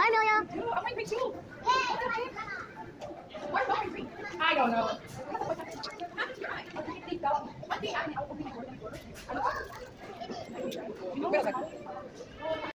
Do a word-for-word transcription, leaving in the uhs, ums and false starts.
Hi, Amelia. I'm hungry too. Where's hungry? I don't know. You know,